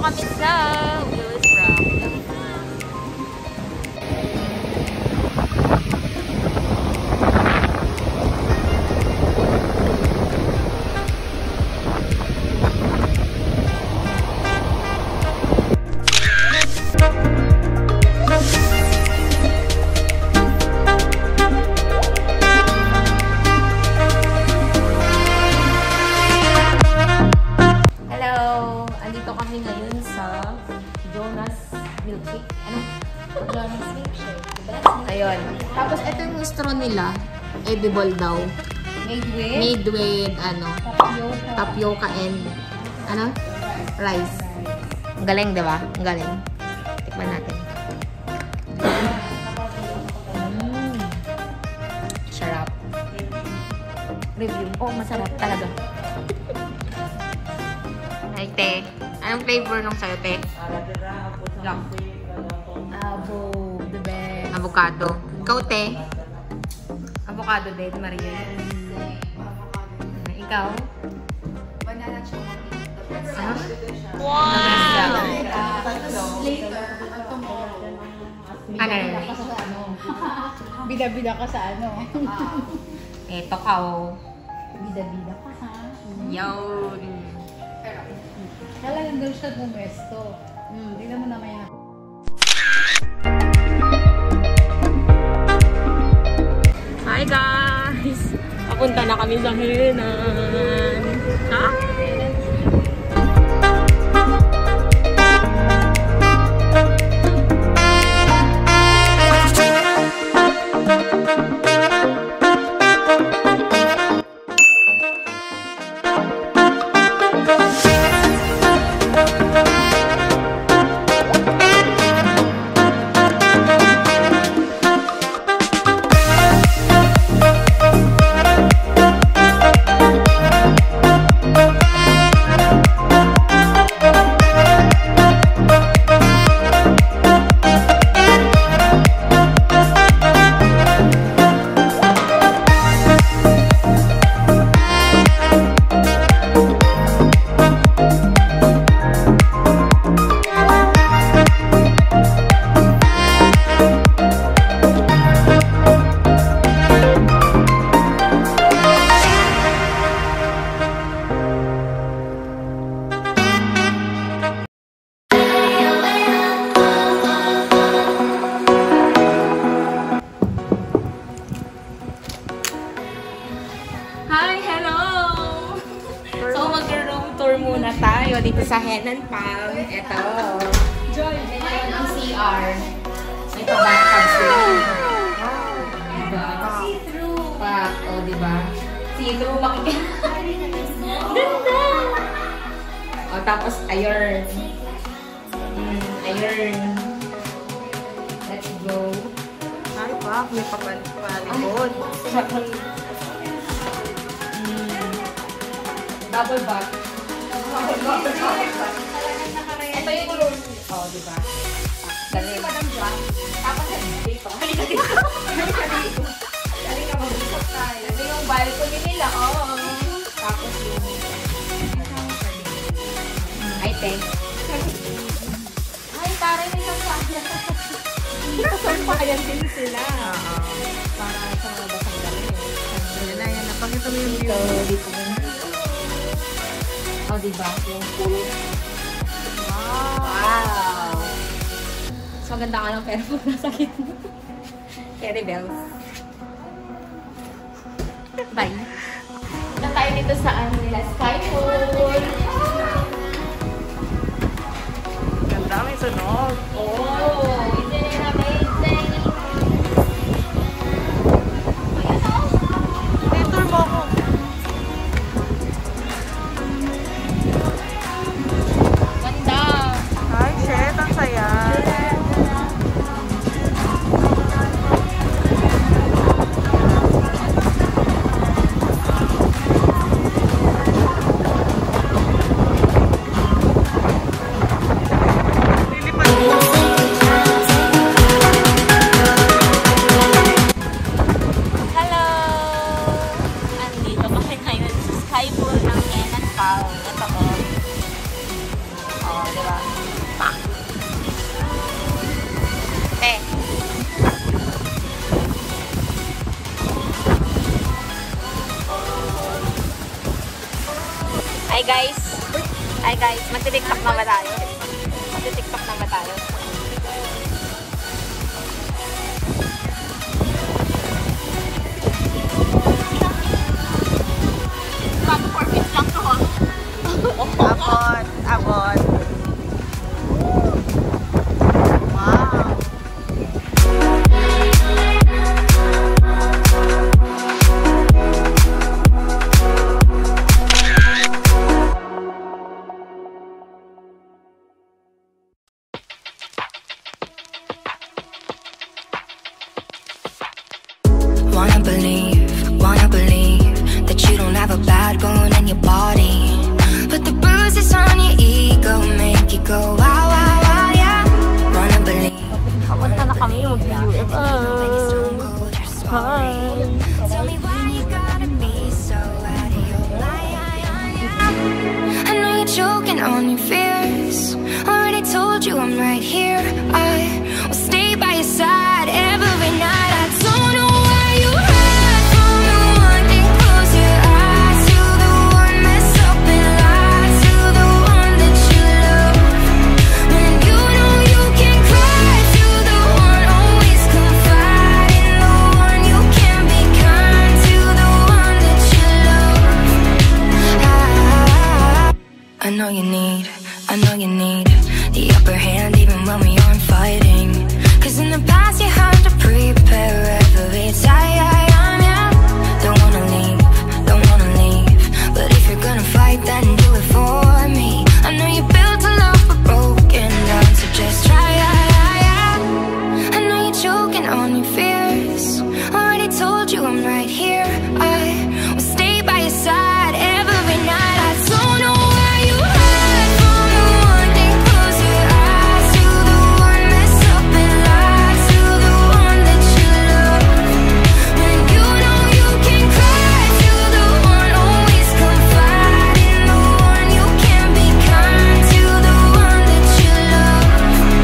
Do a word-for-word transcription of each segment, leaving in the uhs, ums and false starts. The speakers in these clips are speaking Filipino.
kami sa Willis Rock. Ayun. Tapos, ito yung straw nila. Edible daw. Made with? Made with, ano? Tapioca. Tapioca and, ano? Rice. Ang galing, diba? Ang galing. Tikman natin. Mm. Sarap. Review. Oh, masarap talaga. Ay, te. Anong flavor nung sa'yo, te? Lang. Abo. The best. Avocado. Ikaw, te? Avocado din, Maria. Ikaw? Banana chocolate. Ano? Wow! Later, Ano? bida-bida ka sa ano. Bida-bida ka sa ano. Eto ka, oh. Bida-bida ka ha. Yun. Kala nandun siya bumesto. Hmm, tingnan mo naman yan. Hi guys! Papunta na kami sa Henan. Hi! Hi! Hello! So, mag-room tour muna tayo dito sa Henan Palm. Ito. Joy! Ito ang C R. Ito bathtub sila. Diba? See-through. Pa, o, diba? See-through. Makikita. Ganda! O, tapos, iron. Mm, iron. Let's go. Ay, pa. May papalikod. Double bath. Ito yung room. Oh, diba? Dali. Tapos dito. Halika dito. Halika dito. Halika mag-usap tayo. Ito yung balcony nila. Oh. Tapos yung... Ay, ten. Ay, parang may kasayan. Kasayan din sila. Para sa mga basang galing. Yan na, yan. Napakita mo yung view. Dito, dito. Oh, diba? Yung pool. Wow! Wow! So, maganda ka lang pero pag nasa gitna. Carry bells. Bye! Na tayo dito sa ano nila, Sky Pool. Ganda, may sunog. Oh! Isn't it amazing? Tour mo ako. Ay, shit, ang saya. Magti-tiktok na ba tayo? Magti-tiktok na ba tayo? Bago four feet lang to ha. Abot, abot. Wow. Wanna believe, wanna believe that you don't have a bad bone in your body, but the bruises on your ego make you go wow, wow, wow, yeah. Wanna believe. Papunta na kami mag-U F O. Tell me why you gotta be so out of your mind. I know you're choking on your fears. Already told you I'm right here. I will stay by your side every night. I don't know why you hide from the one that close your eyes to the one mess up and lie to the one that you love. When you know you can cry to the one always confide in the one you can be kind to the one that you love. I, I know you need, I know you need the upper hand even when we aren't fighting. Cause in the past you had to prepare every time, yeah. Don't wanna leave, don't wanna leave, but if you're gonna fight then do it for me. I know you built a love but broken down, so just try, yeah, yeah. I know you're choking on your fears. Already told you I'm right here. I will stay by your side every night. I don't know why you hide from the one that close your eyes to the one mess up and lie to the one that you love. When you know you can cry to the one always confide in the one you can be kind to the one that you love.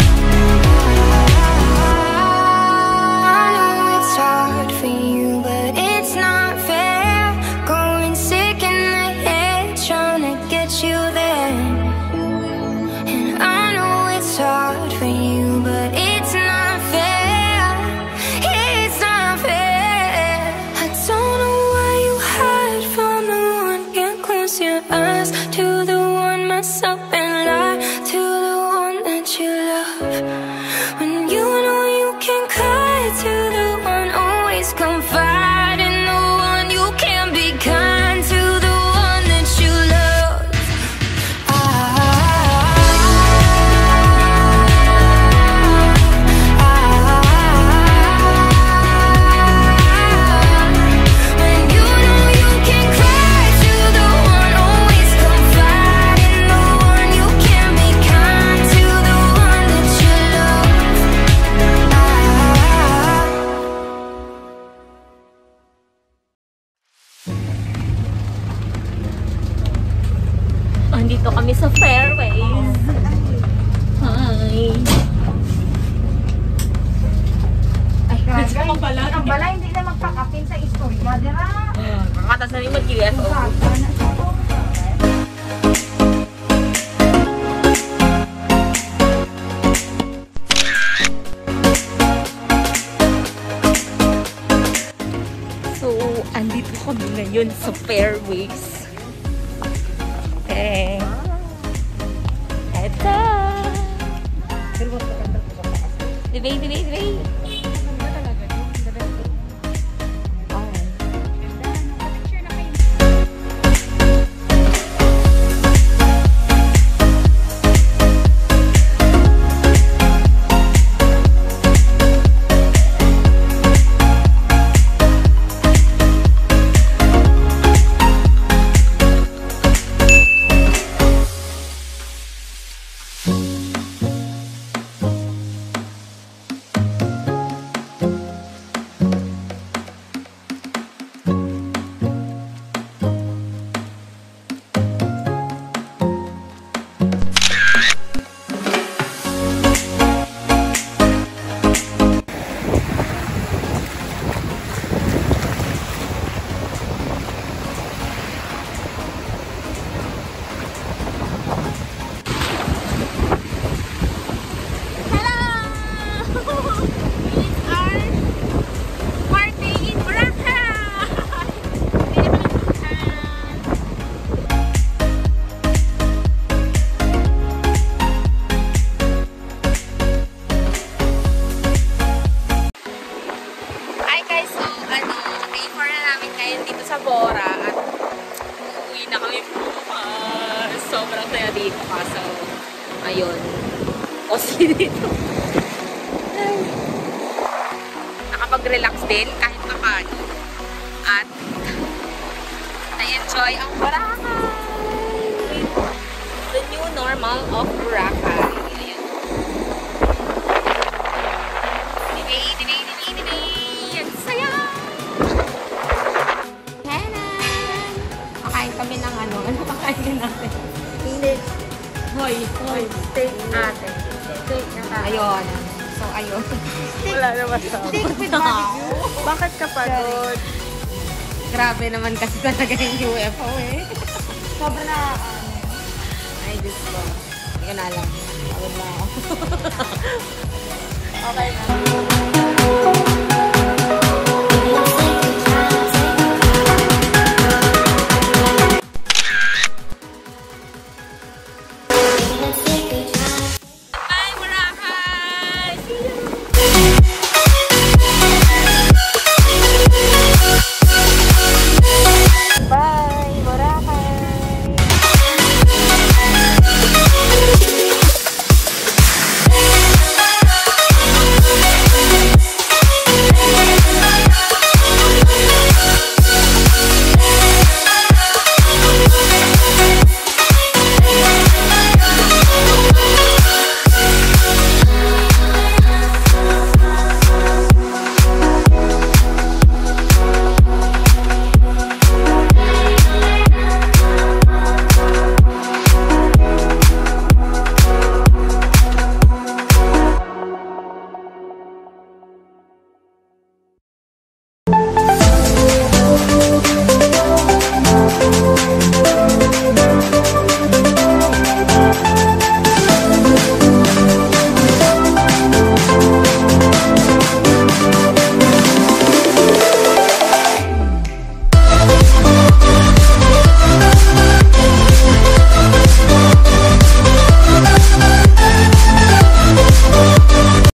I know it's hard for you, but it's not fair. Going sick in the head, trying to get you there. And I know it's hard for you, but it's not fair. It's not fair. I don't know why you hide from the one. Can't close your eyes to the one mess up and lie to the one that you love. When you know you can cry to the one, always confide in the one you can be kind to the one that you love. When you know you can cry to the one, always confide in the one you can be kind to the one that you love. Andito kami sa Fairways. Hi. Ay, Gusto ko pala. ang bala hindi na magpakapin sa istorya, dira. Makatas na rin mag-U F O. So, andito kami ngayon sa Fairways. Okay. Eto. Dibay, dibay, dibay. So, ayun. Costly dito. Nakapag-relax din kahit paano. At na-enjoy ang Boracay. The new normal of Boracay. Ayan. Dibay, dibay, dibay, dibay. Ang saya! Tanan! Kakain kami ng ano. Ano kakain natin? Steak. Hoy, hoy. Steak ate. Steak na tayo. Ayun. So, ayun. Wala naman sa Steak with barbecue. Bakit ka pagod? Grabe naman kasi talaga yung U F O eh. Sobrang na, ano, Ay, Diyos ko. Hindi ko na alam. Pagod na ako. Okay na.